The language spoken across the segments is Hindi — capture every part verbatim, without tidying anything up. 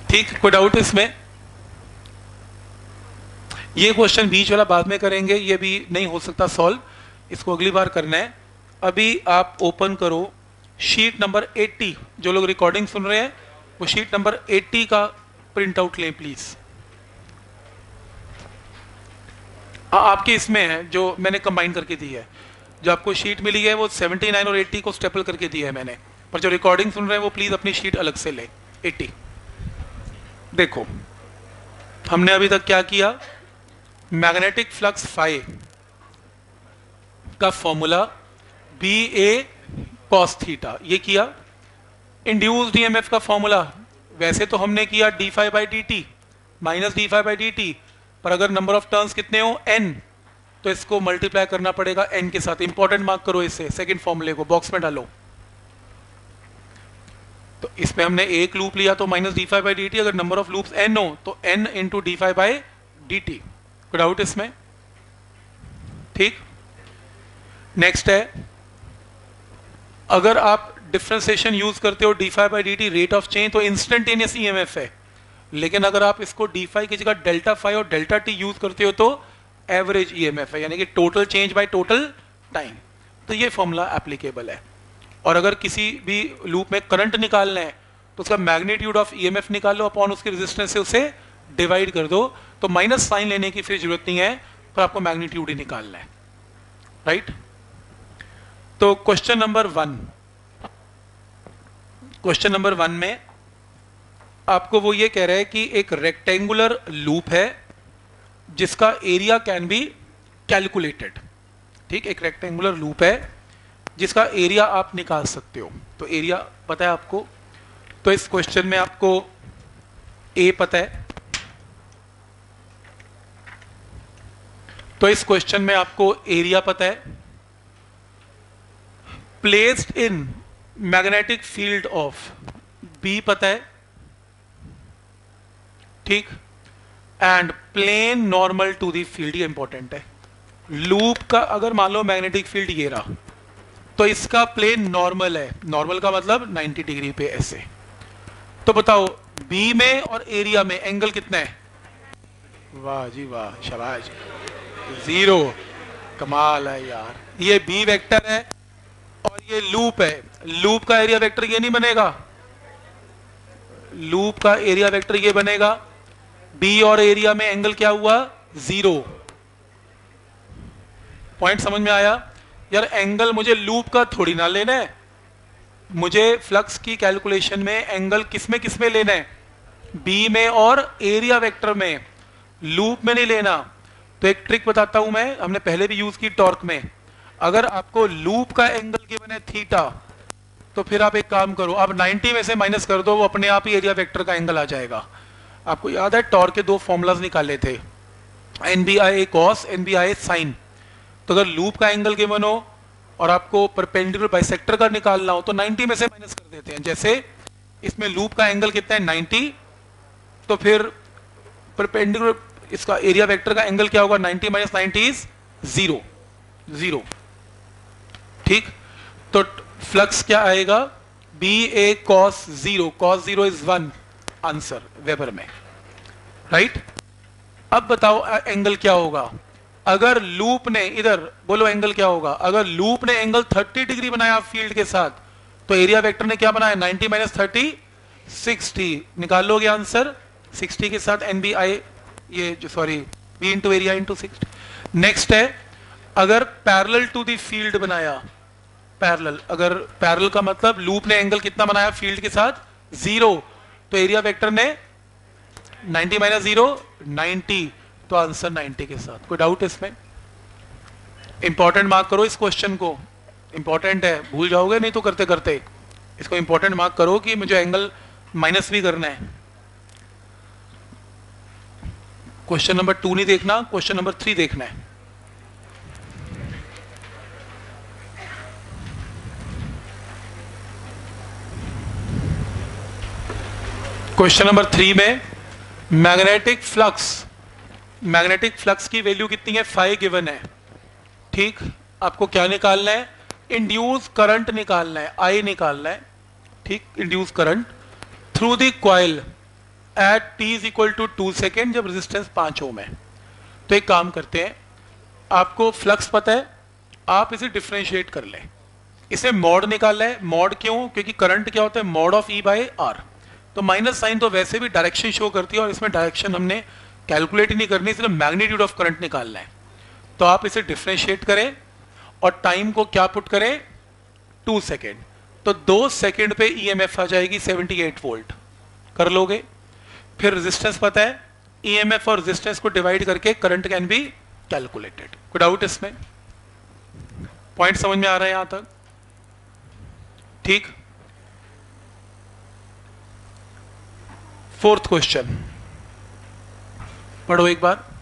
ठीक, कोई डाउट इसमें? ये क्वेश्चन बीच वाला बाद में करेंगे, ये भी नहीं हो सकता सॉल्व, इसको अगली बार करना है। अभी आप ओपन करो शीट नंबर अस्सी, जो लोग रिकॉर्डिंग सुन रहे हैं वो शीट नंबर अस्सी का प्रिंट आउट लें प्लीज। आपके इसमें है जो मैंने कंबाइन करके दी है, जो आपको शीट मिली है वो उन्यासी और अस्सी को स्टेपल करके दी है मैंने, पर जो रिकॉर्डिंग सुन रहे हैं वो प्लीज अपनी शीट अलग से ले। अस्सी देखो हमने अभी तक क्या किया, मैग्नेटिक फ्लक्स फाई का formula B A cos theta, ये किया। इंड्यूस्ड ईएमएफ का फॉर्मूला वैसे तो हमने किया d phi by d t minus d phi by d t, पर अगर नंबर ऑफ टर्न्स कितने हो एन, तो इसको मल्टीप्लाई करना पड़ेगा एन के साथ। इंपॉर्टेंट मार्क करो इसे, सेकंड फॉर्मूले को बॉक्स में डालो। तो इसमें हमने एक लूप लिया तो minus d phi by d t, अगर नंबर ऑफ लूप्स एन हो तो n into d phi by d t. कोई डाउट इसमें? ठीक, नेक्स्ट है, अगर आप डिफरेंशिएशन यूज करते हो d phi by d t rate of change, तो इंस्टेंटेनियस ईएमएफ है, लेकिन अगर आप इसको डी फाइव की जगह डेल्टा फाइव और डेल्टा टी यूज करते हो तो एवरेज ईएमएफ है, यानी कि total change by total time. तो ये फॉर्मूला एप्लीकेबल है। और अगर किसी भी लूप में करंट निकालना है तो उसका मैग्नीट्यूड ऑफ ईएमएफ निकाल लो, अपॉन उसके रेजिस्टेंस से उसे डिवाइड कर दो, तो माइनस साइन लेने की फिर जरूरत नहीं है, तो आपको मैग्नीट्यूड ही निकालना है, राइट। तो question number one, question number one में आपको वो ये कह रहा है कि एक रेक्टेंगुलर लूप है जिसका एरिया कैन बी कैलकुलेटेड। ठीक, एक रेक्टेंगुलर लूप है जिसका एरिया आप निकाल सकते हो। तो एरिया पता है आपको, तो इस क्वेश्चन में आपको ए पता है, तो इस क्वेश्चन में आपको एरिया पता है। Placed in magnetic field of B पता है, ठीक, and plane normal to the field, ये इंपॉर्टेंट है। लूप का अगर मान लो मैग्नेटिक फील्ड ये रहा, तो इसका प्लेन नॉर्मल है, नॉर्मल का मतलब नब्बे डिग्री पे ऐसे। तो बताओ बी में और एरिया में एंगल कितना है? वाह जी वाह, शाबाश, जीरो, कमाल है यार। ये बी वेक्टर है और ये लूप है, लूप का एरिया वेक्टर ये नहीं बनेगा, लूप का एरिया वेक्टर ये बनेगा। बी और एरिया में एंगल क्या हुआ? जीरो। पॉइंट समझ में आया? यार एंगल मुझे लूप का थोड़ी ना लेना है, मुझे फ्लक्स की कैलकुलेशन में एंगल किस में किस में लेना है? बी में और एरिया वेक्टर में, लूप में नहीं लेना। तो एक ट्रिक बताता हूं मैं, हमने पहले भी यूज की टॉर्क में। अगर आपको लूप का एंगल गिवन है थीटा, तो फिर आप एक काम करो, आप नब्बे में से माइनस कर दो, वो अपने आप ही एरिया वेक्टर का एंगल आ जाएगा। आपको याद है टॉर्क के दो फॉर्मूलाज निकाले थे, N B I cos, N B I sine. तो अगर लूप का एंगल गिवन हो और आपको परपेंडिकुलर बाइसेक्टर का निकालना हो तो नब्बे में से माइनस कर देते हैं। जैसे इसमें लूप का एंगल कितना है? नब्बे, तो फिर परपेंडिकुलर इसका एरिया वेक्टर का एंगल क्या होगा? नब्बे माइनस नब्बे इज जीरो, जीरो। ठीक, तो फ्लक्स क्या आएगा? B A cos zero, cos zero is one, answer weber में, राइट। अब बताओ एंगल क्या होगा अगर लूप ने, इधर बोलो एंगल क्या होगा अगर लूप ने एंगल तीस डिग्री बनाया फील्ड के साथ, तो एरिया वेक्टर ने क्या बनाया? नब्बे माइनस तीस, साठ। निकाल लोगे आंसर साठ के साथ एन बी आई, ये जो sorry B into area into साठ। नेक्स्ट है, अगर पैरेलल टू दी फील्ड बनाया, पैरेलल, अगर पैरेलल का मतलब लूप ने एंगल कितना बनाया फील्ड के साथ? जीरो, तो एरिया वेक्टर ने नब्बे माइनस जीरो, नब्बे, तो आंसर नब्बे के साथ। कोई डाउट इसमें? इंपॉर्टेंट मार्क करो इस क्वेश्चन को, इंपॉर्टेंट है, भूल जाओगे नहीं तो करते करते। इसको इंपॉर्टेंट मार्क करो कि मुझे एंगल माइनस भी करना है। क्वेश्चन नंबर टू नहीं देखना, क्वेश्चन नंबर थ्री देखना है। क्वेश्चन नंबर थ्री में मैग्नेटिक फ्लक्स, मैग्नेटिक फ्लक्स की वैल्यू कितनी है? फाइव गिवन है। ठीक, आपको क्या निकालना है? इंड्यूस करंट निकालना है, आई निकालना है। ठीक, induce current through the coil at t is equal to two second जब रेजिस्टेंस पांच ओम है। तो एक काम करते हैं, आपको फ्लक्स पता है, आप इसे डिफ्रेंशिएट कर लें। इसे मॉड निकालना है। मॉड क्यों? क्योंकि करंट क्या होता है, mod of E by R. तो माइनस साइन तो वैसे भी डायरेक्शन शो करती है और इसमें डायरेक्शन हमने कैलकुलेट ही नहीं करनी, इसलिए मैग्नीट्यूड ऑफ करंट निकालना है। तो आप इसे डिफ्रेंशिएट करें और टाइम को क्या पुट करें, टू सेकेंड। तो दो सेकेंड पे ईएमएफ आ जाएगी अठहत्तर वोल्ट। कर लोगे? फिर रेजिस्टेंस पता है, ईएमएफ और रेजिस्टेंस को डिवाइड करके करंट कैन बी कैलकुलेटेड। कोई डाउट इसमें? पॉइंट समझ में आ रहा है यहां तक? ठीक। फोर्थ क्वेश्चन पढ़ो एक बार।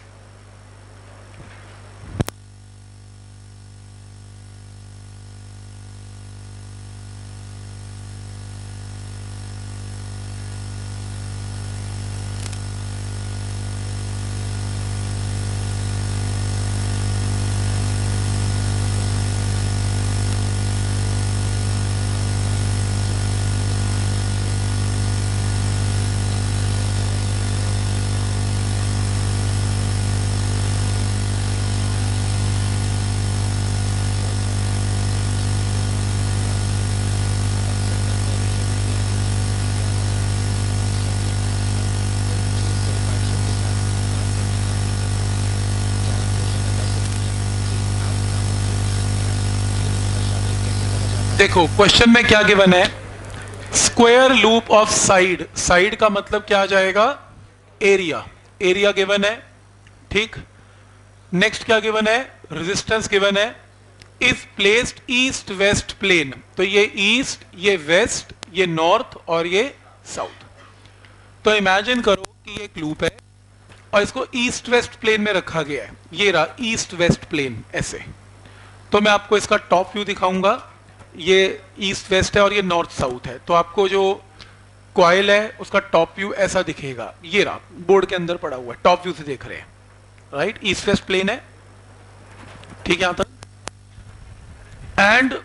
देखो क्वेश्चन में क्या गिवन है, square loop of side. Side का मतलब क्या आ जाएगा, एरिया। एरिया गिवन है, ठीक। नेक्स्ट क्या गिवन है, रेजिस्टेंस गिवन है। Is placed east west plane. तो ये ईस्ट, ये वेस्ट, ये नॉर्थ और ये साउथ। तो इमेजिन करो कि ये एक लूप है और इसको ईस्ट वेस्ट प्लेन में रखा गया है। ये रहा ईस्ट वेस्ट प्लेन ऐसे। तो मैं आपको इसका टॉप व्यू दिखाऊंगा। ये ईस्ट वेस्ट है और ये नॉर्थ साउथ है। तो आपको जो कॉइल है उसका टॉप व्यू ऐसा दिखेगा। ये रहा, बोर्ड के अंदर पड़ा हुआ है, टॉप व्यू से देख रहे हैं, राइट। ईस्ट वेस्ट प्लेन है, ठीक है यहां तक। एंड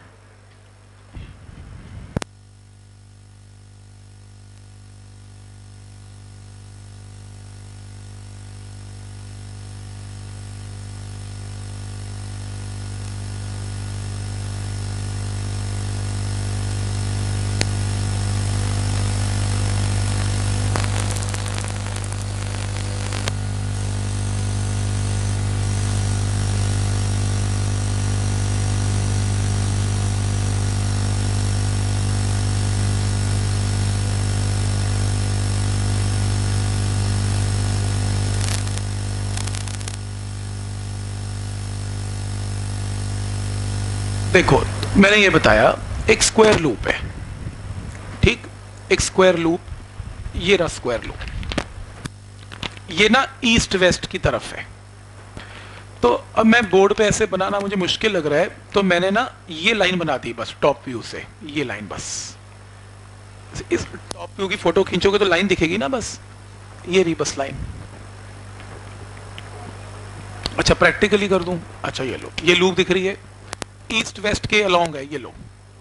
देखो मैंने ये बताया एक स्क्वायर लूप है, ठीक। एक स्क्वायर लूप, ये रहा स्क्वायर लूप। ये ना ईस्ट वेस्ट की तरफ है। तो अब मैं बोर्ड पे ऐसे बनाना मुझे मुश्किल लग रहा है, तो मैंने ना ये लाइन बना दी बस टॉप व्यू से। ये लाइन बस, इस टॉप व्यू की फोटो खींचोगे तो लाइन दिखेगी ना, बस ये रही बस लाइन। अच्छा प्रैक्टिकली कर दूं। अच्छा ये लो, ये लूप दिख रही है, ईस्ट वेस्ट के अलोंग है, ये लो।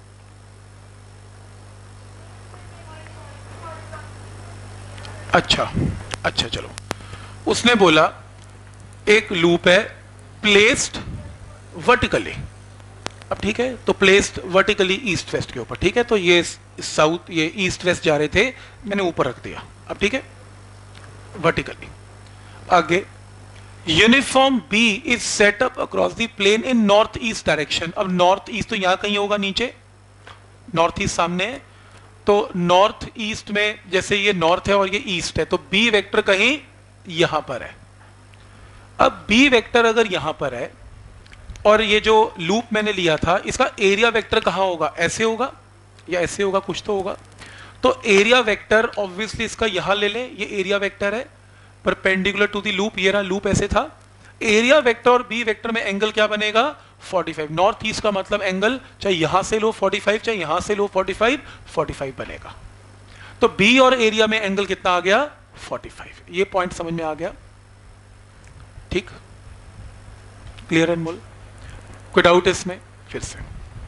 अच्छा अच्छा चलो, उसने बोला एक लूप है प्लेस्ड वर्टिकली। अब ठीक है, तो प्लेस्ड वर्टिकली ईस्ट वेस्ट के ऊपर, ठीक है। तो ये साउथ, ये ईस्ट वेस्ट जा रहे थे, मैंने ऊपर रख दिया। अब ठीक है, वर्टिकली। आगे, uniform B is set up across the plane in north east direction. अब नॉर्थ ईस्ट तो यहां कहीं होगा, नीचे नॉर्थ ईस्ट सामने है। तो नॉर्थ ईस्ट में जैसे ये नॉर्थ है और ये ईस्ट है, तो बी वेक्टर कहीं यहां पर है। अब बी वेक्टर अगर यहां पर है और ये जो लूप मैंने लिया था, इसका एरिया वेक्टर कहां होगा, ऐसे होगा या ऐसे होगा, कुछ तो होगा। तो एरिया वेक्टर ऑब्वियसली इसका यहां ले ले, ये एरिया वेक्टर है परपेंडिकुलर टू दी लूप। ये रहा लूप ऐसे था। एरिया वेक्टर और बी वेक्टर में एंगल क्या बनेगा, पैंतालीस। नॉर्थ ईस्ट का मतलब एंगल चाहे यहां से लो पैंतालीस, चाहे यहां से लो पैंतालीस, पैंतालीस बनेगा। तो बी और एरिया में एंगल कितना आ गया, पैंतालीस। ये पॉइंट समझ में आ गया, ठीक, क्लियर एंड मोल। कोई डाउट इसमें? फिर से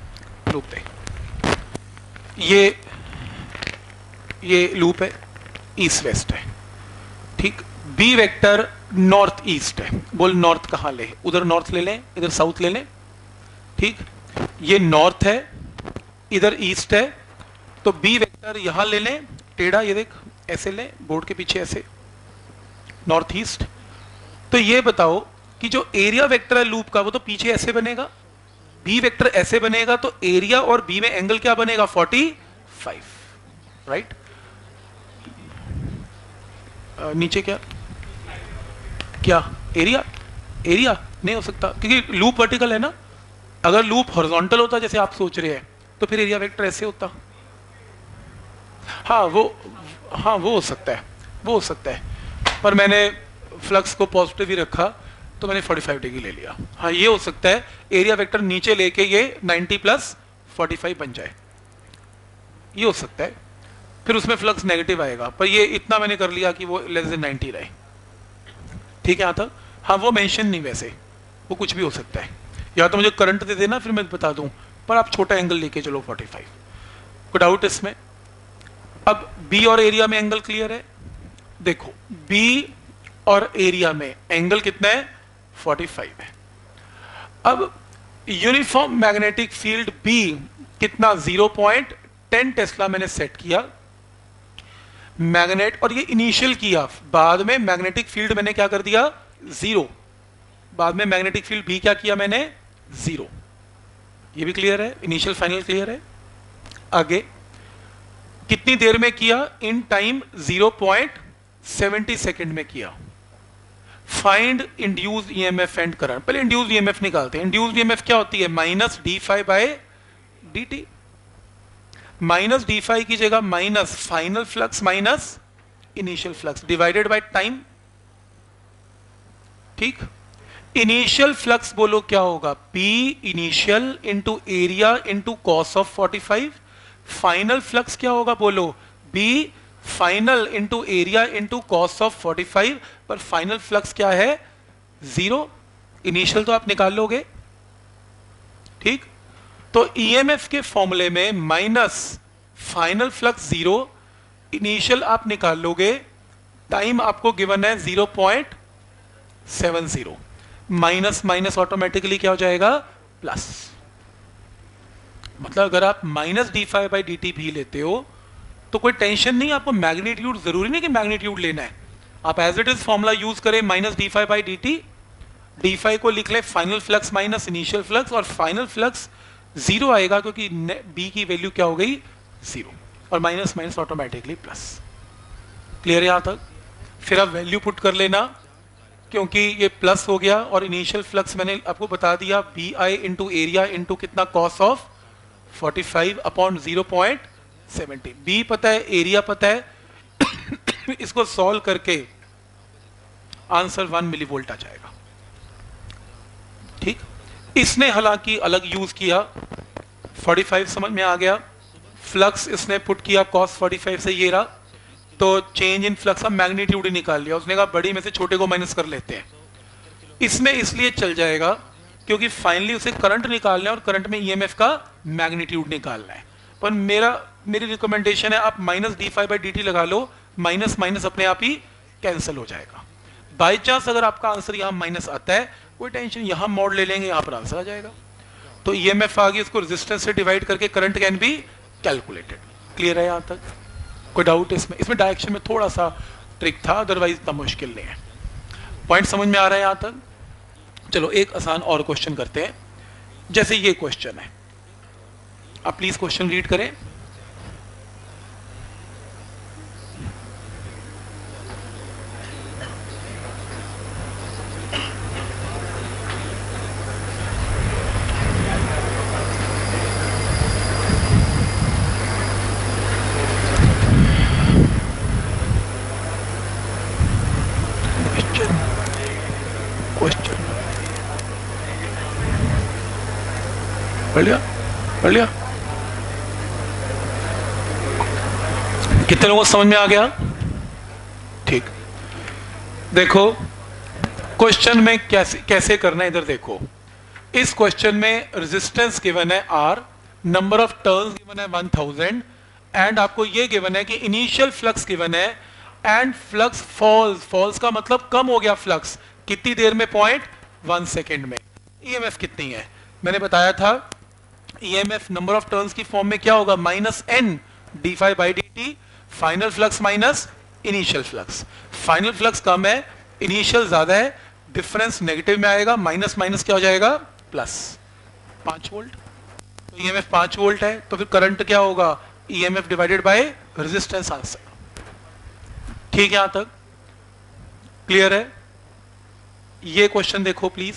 लूप दे, ये ये लूप है ईस्ट वेस्ट है, ठीक। बी वेक्टर नॉर्थ ईस्ट है, बोल नॉर्थ कहाँ ले, उधर नॉर्थ ले लें, इधर साउथ ले लें, ठीक। ये नॉर्थ है, इधर ईस्ट है, तो बी वेक्टर यहां ले लें, टेढ़ा, ये देख ऐसे लें, बोर्ड के पीछे ऐसे, नॉर्थ ईस्ट। तो ये बताओ कि जो एरिया वेक्टर है लूप का वो तो पीछे ऐसे बनेगा, बी वेक्टर ऐसे बनेगा, तो एरिया और बी में एंगल क्या बनेगा, पैंतालीस, राइट। नीचे क्या क्या एरिया, एरिया नहीं हो सकता क्योंकि लूप वर्टिकल है ना। अगर लूप हॉरिजॉन्टल होता जैसे आप सोच रहे हैं तो फिर एरिया वेक्टर ऐसे होता। हाँ वो हाँ वो हो सकता है, वो हो सकता है, पर मैंने फ्लक्स को पॉजिटिव ही रखा तो मैंने पैंतालीस डिग्री ले लिया। हाँ ये हो सकता है, एरिया वेक्टर नीचे लेके ये नब्बे प्लस पैंतालीस बन जाए, ये हो सकता है, फिर उसमें फ्लक्स नेगेटिव आएगा, पर ये इतना मैंने कर लिया कि वो लेस देन नब्बे रहे, ठीक है यहाँ तक। हाँ वो मेंशन नहीं, वैसे वो कुछ भी हो सकता है, या तो मुझे करंट दे देना फिर मैं बता दूं, पर आप छोटा एंगल लेके चलो पैंतालीस, कोई डाउट इसमें। अब बी और एरिया में एंगल क्लियर है, देखो बी और एरिया में एंगल कितना है, पैंतालीस है। अब यूनिफॉर्म मैग्नेटिक फील्ड बी कितना, ज़ीरो पॉइंट टेन टेस्ला मैंने सेट किया मैग्नेट, और ये इनिशियल किया, बाद में मैग्नेटिक फील्ड मैंने क्या कर दिया, जीरो, बाद में मैग्नेटिक फील्ड बी क्या किया मैंने, जीरो। ये भी क्लियर है, इनिशियल फाइनल क्लियर है। आगे कितनी देर में किया, in time zero point seven zero second में किया। Find induced EMF and current, पहले इंड्यूस्ड ईएमएफ निकालते हैं। इंड्यूस्ड ईएमएफ क्या होती है, minus d phi by d t, minus d phi की जगह minus final flux minus initial flux divided by time, ठीक। इनिशियल फ्लक्स बोलो क्या होगा, P initial into area into cos of पैंतालीस, फाइनल फ्लक्स क्या होगा बोलो, B final into area into cos of पैंतालीस, पर फाइनल फ्लक्स क्या है, जीरो, इनिशियल तो आप निकाल लोगे, ठीक। तो ईएमएफ के फॉर्मूले में minus final flux zero, initial आप निकाल लोगे, टाइम आपको गिवन है zero point seven zero, minus minus automatically क्या हो जाएगा, प्लस। मतलब अगर आप minus d phi by d t भी लेते हो तो कोई टेंशन नहीं, आपको मैग्नीट्यूड जरूरी नहीं कि मैग्नीट्यूड लेना है, आप as it is formula use करें, minus d phi by d t, d phi को लिख ले final flux minus initial flux, और फाइनल फ्लक्स जीरो आएगा क्योंकि बी की वैल्यू क्या हो गई, जीरो, और minus minus automatically plus. Clear है यहां तक। फिर आप वैल्यू पुट कर लेना, क्योंकि ये प्लस हो गया, और इनिशियल फ्लक्स मैंने आपको बता दिया, B I into area into कितना, cos of forty five upon zero point seventy, B पता है, एरिया पता है इसको सॉल्व करके आंसर वन मिली वोल्ट आ जाएगा, ठीक। इसने हालांकि अलग यूज किया, पैंतालीस समझ में आ गया, फ्लक्स इसने पुट किया कॉस पैंतालीस से ये रहा, तो चेंज इन फ्लक्स का मैग्नीट्यूड ही निकाल लिया, उसने कहा बड़ी में से छोटे को माइनस कर लेते हैं। इसमें इसलिए चल जाएगा क्योंकि फाइनली उसे करंट निकालना है, और करंट में ईएमएफ का मैग्नीट्यूड निकालना है। पर मेरा मेरी रिकमेंडेशन है आप minus d phi by d t लगा लो, माइनस माइनस अपने आप ही कैंसिल हो जाएगा। बाई चांस अगर आपका आंसर यहाँ माइनस आता है, कोई टेंशन, यहाँ मोड ले लेंगे, यहाँ पर आंसर आ जाएगा। तो ईएमएफ आ गई, उसको रेजिस्टेंस से डिवाइड करके current can be calculated. Clear है यहाँ तक, कोई डाउट इसमें? इसमें डायरेक्शन में थोड़ा सा ट्रिक था, अदरवाइज इतना मुश्किल नहीं है। पॉइंट समझ में आ रहा है यहाँ तक? चलो एक आसान और क्वेश्चन करते हैं, जैसे ये क्वेश्चन है, आप प्लीज क्वेश्चन रीड करें। क्वेश्चन पढ़ लिया पढ़ लिया कितने लोगों को समझ में आ गया? ठीक, देखो क्वेश्चन में कैसे कैसे करना है, इधर देखो। इस क्वेश्चन में रेजिस्टेंस गिवन है R, number of turns given है वन थाउजेंड, एंड आपको ये गिवन है कि इनिशियल फ्लक्स गिवन है एंड फ्लक्स फॉल्स, फॉल्स का मतलब कम हो गया फ्लक्स, कितनी देर में? पॉइंट वन सेकेंड में। ईएमएफ कितनी है? मैंने बताया था ईएमएफ नंबर ऑफ टर्न्स की फॉर्म में क्या होगा? Minus N d phi by d t, final flux minus initial flux. Final flux कम है, इनिशियल ज्यादा है, डिफरेंस नेगेटिव में आएगा, माइनस माइनस क्या हो जाएगा? प्लस। पांच वोल्ट, तो ईएमएफ पांच वोल्ट है, तो फिर करंट क्या होगा? EMF divided by resistance answer. ठीक है, यहां तक क्लियर है? ये क्वेश्चन देखो प्लीज।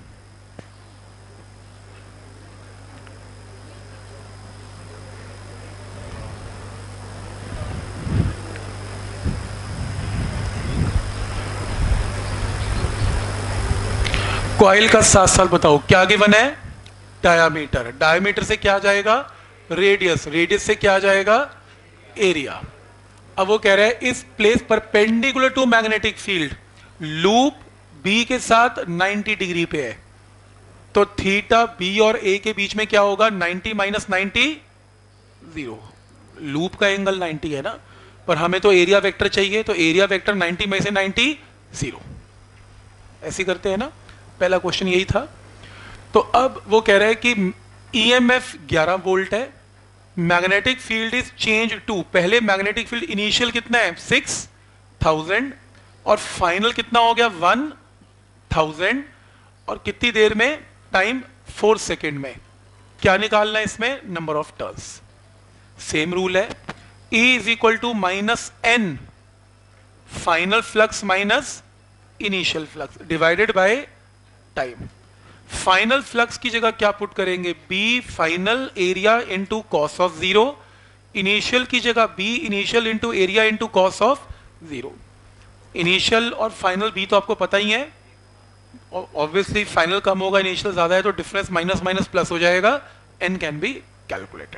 कॉइल का साथ साथ बताओ क्या गिवन है? डायामीटर। डायामीटर से क्या जाएगा? रेडियस। रेडियस से क्या जाएगा? एरिया। अब वो कह रहे हैं इस place perpendicular to magnetic field, loop B के साथ नब्बे डिग्री पे है, तो थीटा बी और ए के बीच में क्या होगा? नब्बे माइनस नब्बे, जीरो। लूप का एंगल नब्बे है ना, पर हमें तो एरिया वेक्टर चाहिए, तो एरिया वेक्टर नब्बे में से नब्बे, जीरो। ऐसे करते हैं ना, पहला क्वेश्चन यही था। तो अब वो कह रहे हैं कि ईएमएफ ग्यारह वोल्ट है, magnetic field is change to, पहले मैग्नेटिक फील्ड इनिशियल कितना है? सिक्स थाउजेंड, और फाइनल कितना हो गया? वन थाउजेंड, और कितनी देर में? टाइम फोर सेकेंड में। क्या निकालना है इसमें? Number of turns. Same rule है, E is equal to minus N final flux minus initial flux divided by time. Final flux की जगह क्या पुट करेंगे? B final area into cos of zero, initial की जगह B initial into area into cos of zero. Initial और फाइनल बी तो आपको पता ही है, ऑब्वियसली फाइनल कम होगा, इनिशियल ज्यादा है, तो डिफरेंस माइनस माइनस प्लस हो जाएगा, एन कैन बी कैलकुलेटेड।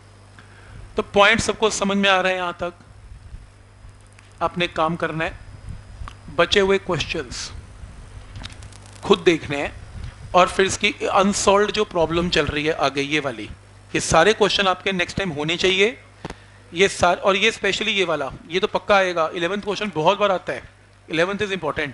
तो पॉइंट सबको समझ में आ रहे हैं? यहां तक आपने काम करना है, बचे हुए क्वेश्चंस खुद देखने हैं, और फिर इसकी अनसॉल्व्ड जो प्रॉब्लम चल रही है आगे ये वाली, ये सारे क्वेश्चन आपके नेक्स्ट टाइम होने चाहिए। ये सारे, और ये स्पेशली ये वाला, ये तो पक्का आएगा, इलेवेंथ क्वेश्चन बहुत बार आता है, इलेवेंथ इज इंपॉर्टेंट।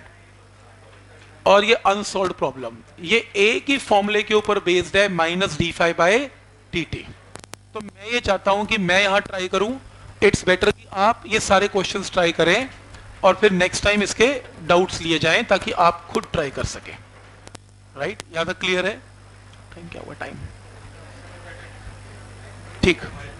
और ये अनसॉल्व्ड प्रॉब्लम, ये ए की फॉर्मूले के ऊपर बेस्ड है, minus d phi by d t. तो मैं ये चाहता हूं कि मैं यहां ट्राई करूं, इट्स बेटर कि आप ये सारे क्वेश्चंस ट्राई करें, और फिर नेक्स्ट टाइम इसके डाउट्स लिए जाएं, ताकि आप खुद ट्राई कर सकें। राइट, यहां तक क्लियर है? टाइम क्या हुआ? टाइम ठीक।